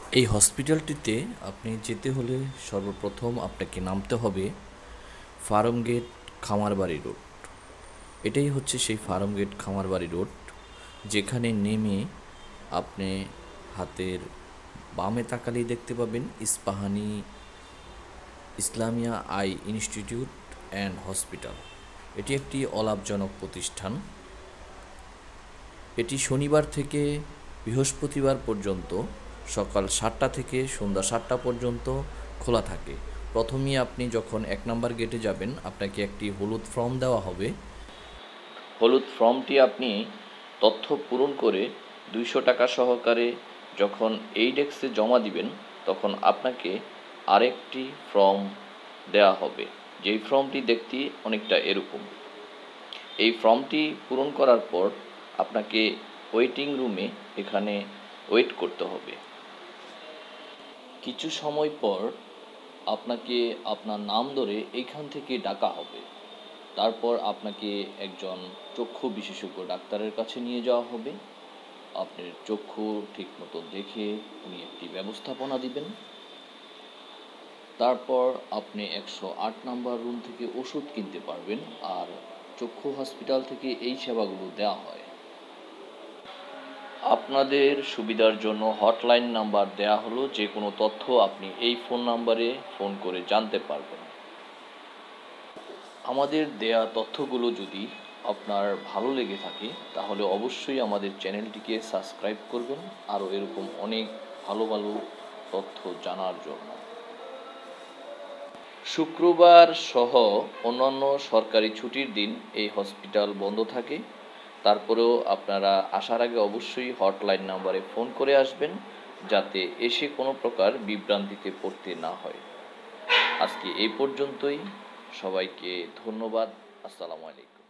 এই হসপিটালটিতে আপনি যেতে হলে সর্বপ্রথম আপনাকে নামতে হবে ফার্মগেট খামারবাড়ি রোড। এটাই হচ্ছে সেই ফার্মগেট খামারবাড়ি রোড, যেখানে নেমে আপনি হাতের বামে তাকালেই দেখতে পাবেন Ispahani Islamia eye institute and hospital. এটি একটি অলাভজনক প্রতিষ্ঠান। এটি শনিবার থেকে বৃহস্পতিবার পর্যন্ত সকাল 7টা থেকে সন্ধ্যা 7টা পর্যন্ত খোলা থাকে। প্রথমেই আপনি যখন 1 নম্বর গেটে যাবেন, আপনাকে একটি হলুদ ফর্ম দেওয়া হবে। হলুদ ফর্মটি আপনি তথ্য পূরণ করে 200 টাকা সহকারে যখন এই ডেস্কে জমা দিবেন, তখন আপনাকে আরেকটি ফর্ম দেওয়া হবে, যেই ফর্মটি দেখতে অনেকটা এরকম। এই ফর্মটি পূরণ করার পর আপনাকে ওয়েটিং রুমে এখানে ওয়েট করতে হবে। কিছু সময় পর আপনাকে আপনার নাম ধরে এইখান থেকে ডাকা হবে। তারপর আপনাকে একজন চক্ষু বিশেষজ্ঞ ডাক্তারের কাছে নিয়ে যাওয়া হবে। আপনার চক্ষু ঠিকমতো দেখে উনি একটি ব্যবস্থাপনা দিবেন। তারপর আপনি 108 নম্বর রুম থেকে ওষুধ কিনতে পারবেন। আর চক্ষু হসপিটাল থেকে এই সেবাগুলো দেওয়া হয়। আপনাদের সুবিধার জন্য হটলাইন নাম্বার দেওয়া হলো, যে কোনো তথ্য আপনি এই ফোন নাম্বারে ফোন করে জানতে পারবেন। আমাদের দেয়া তথ্যগুলো যদি আপনার ভালো লেগে থাকে, তাহলে অবশ্যই আমাদের চ্যানেলটিকে সাবস্ক্রাইব করবেন, আরও এরকম অনেক ভালো ভালো তথ্য জানার জন্য। শুক্রবার সহ অন্যান্য সরকারি ছুটির দিন এই হসপিটাল বন্ধ থাকে। তারপরেও আপনারা আসার আগে অবশ্যই হটলাইন নাম্বারে ফোন করে আসবেন, যাতে এসে কোনো প্রকার বিভ্রান্তিতে পড়তে না হয়। আজকে এই পর্যন্তই। সবাইকে ধন্যবাদ। আসসালামু আলাইকুম।